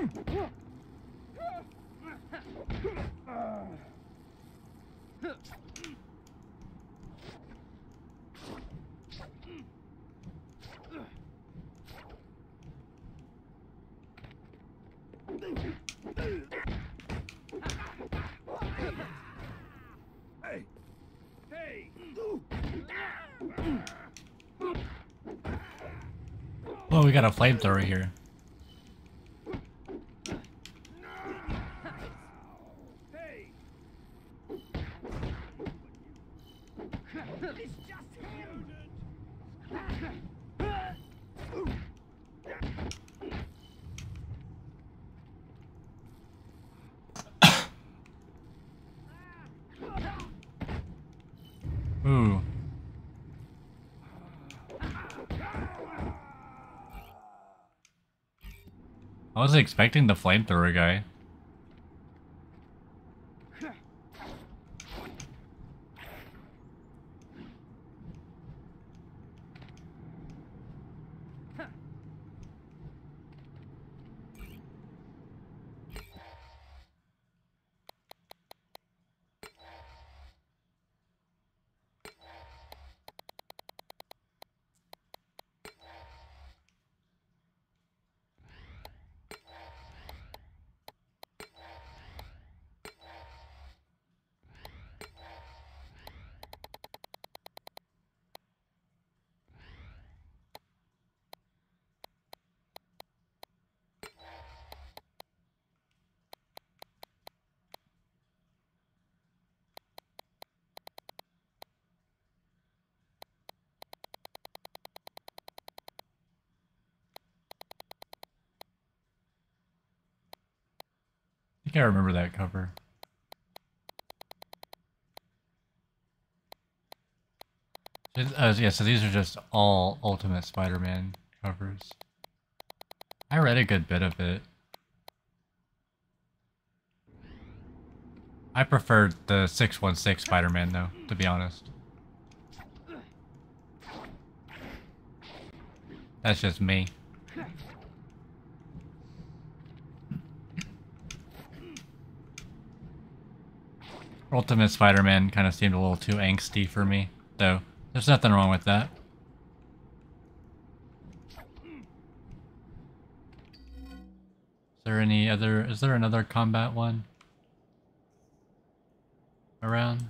Hey! Hey! Oh, we got a flamethrower here. Hey! It's just him! Ooh. I wasn't expecting the flamethrower guy. I think I remember that cover. Uh, yeah, so these are just all Ultimate Spider-Man covers. I read a good bit of it. I preferred the six one six Spider-Man though, to be honest. That's just me. Ultimate Spider-Man kind of seemed a little too angsty for me, though. There's nothing wrong with that. Is there any other... Is there another combat one around?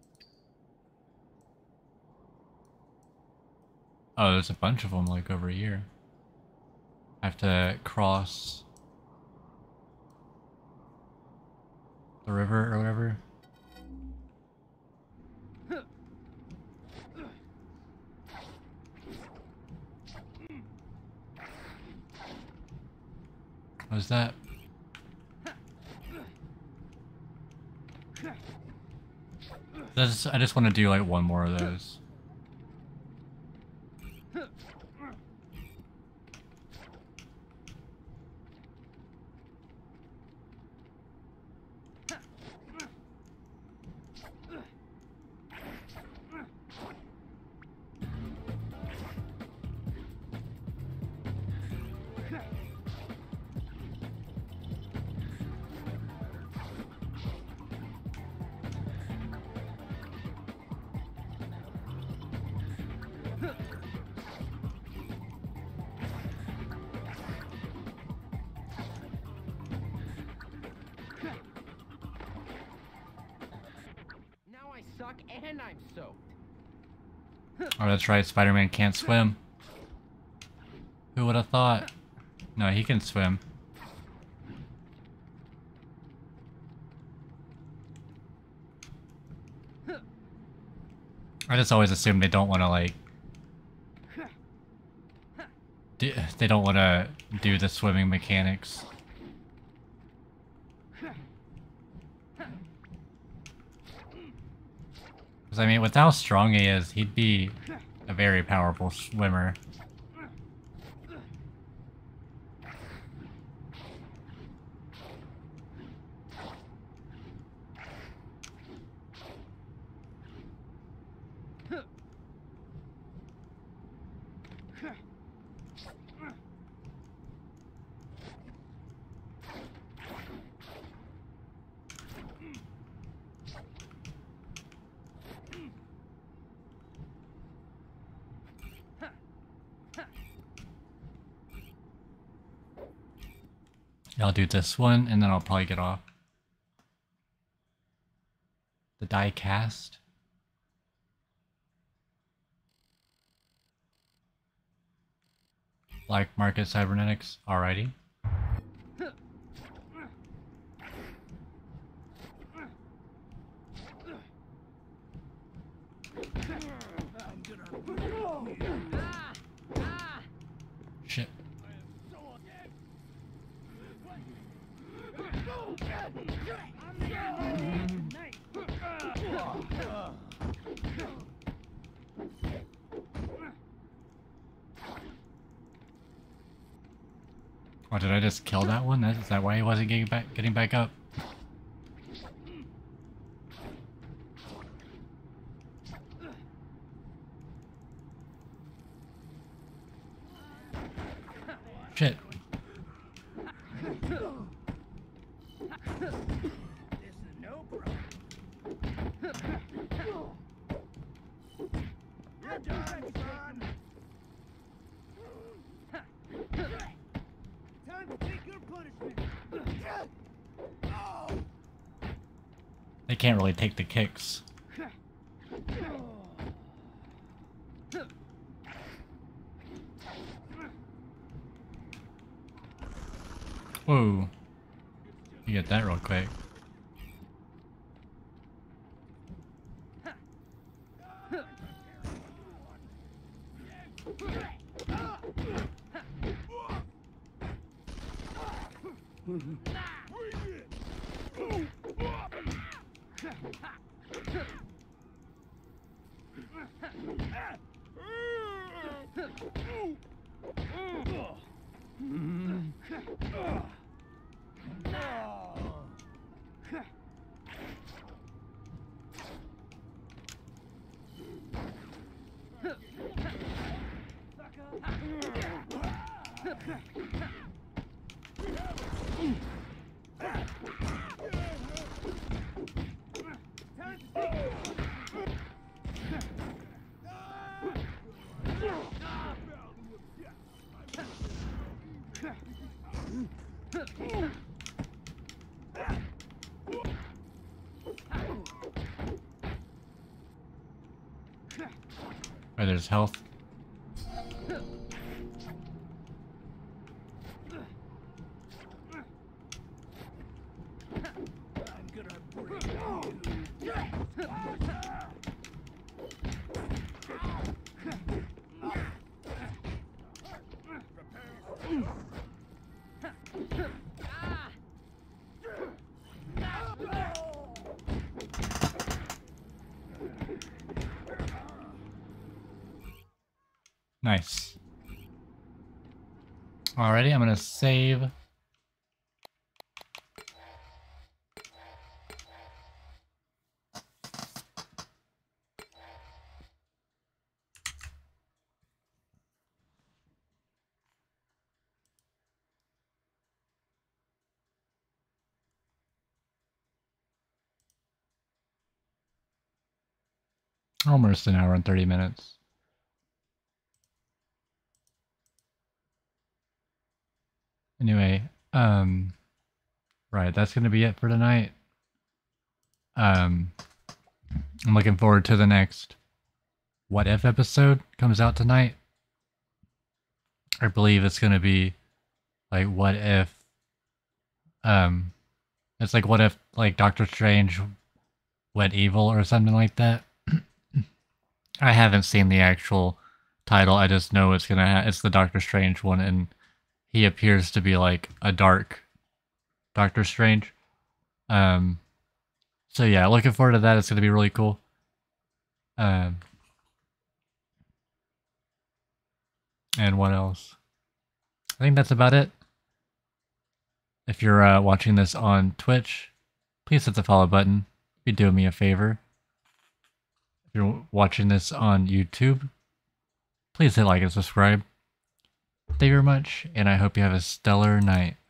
Oh, there's a bunch of them, like, over here. I have to cross the river or whatever. What is that? That's, I just want to do like one more of those. And I'm soaked. Oh, that's right. Spider-Man can't swim. Who would have thought? No, he can swim. I just always assume they don't want to like. Do, they don't want to do the swimming mechanics. Because, I mean, with how strong he is, he'd be a very powerful swimmer. I'll do this one, and then I'll probably get off. The die cast. Black market cybernetics. Alrighty. Shit. Oh, did I just kill that one? That, is that why he wasn't getting back, getting back up? Shit. They can't really take the kicks. Whoa. You get that real quick. Oh, there's health. Nice. Alrighty, I'm gonna save. Almost an hour and thirty minutes. Anyway, um, right, that's gonna be it for tonight. Um, I'm looking forward to the next What If episode comes out tonight. I believe it's gonna be like what if, um, it's like what if like Doctor Strange went evil or something like that. I haven't seen the actual title. I just know it's gonna ha it's the Doctor Strange one, and he appears to be like a dark Doctor Strange. Um, so yeah, looking forward to that. It's gonna be really cool. Um, and what else? I think that's about it. If you're uh, watching this on Twitch, please hit the follow button. You're doing me a favor. If you're watching this on YouTube, please hit like and subscribe. Thank you very much, and I hope you have a stellar night.